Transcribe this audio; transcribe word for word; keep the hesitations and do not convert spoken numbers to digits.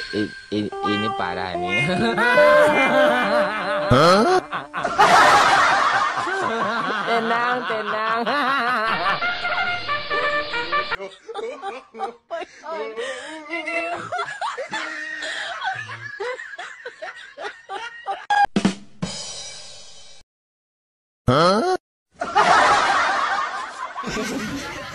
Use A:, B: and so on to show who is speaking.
A: I- i- ini parah nih. Tenang, tenang.
B: Huh?